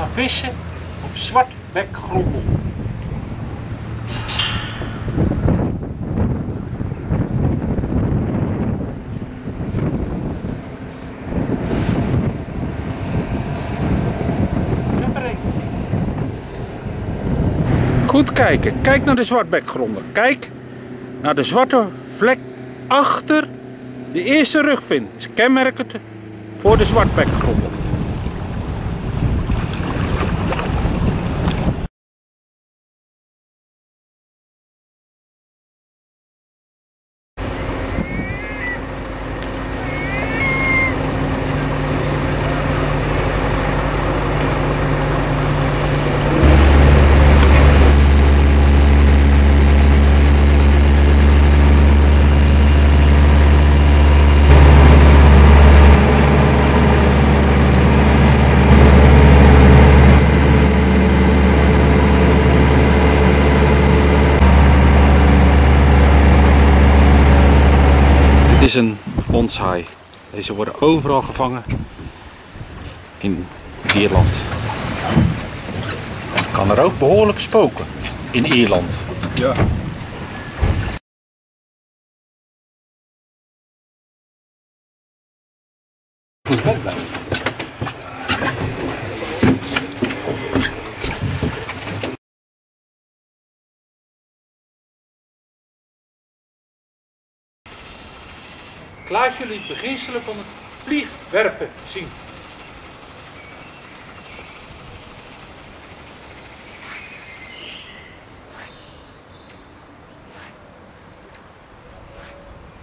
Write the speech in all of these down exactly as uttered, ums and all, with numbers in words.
gaan vissen op zwartbekgrondel. Goed kijken, kijk naar de zwartbekgrondel. Kijk naar de zwarte vlek achter de eerste rugvin. Dat is kenmerkend voor de zwartbekgrondel. Dit is een onshaai. Deze worden overal gevangen in Ierland. Het kan er ook behoorlijk spoken in Ierland. Ja. Goed bek bij. Ik laat jullie het beginselen van het vliegwerpen zien.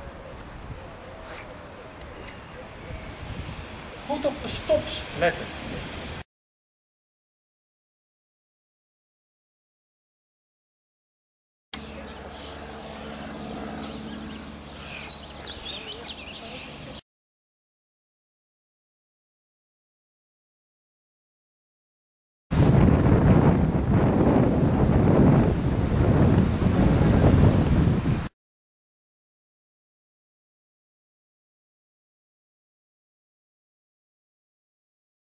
Goed op de stops letten.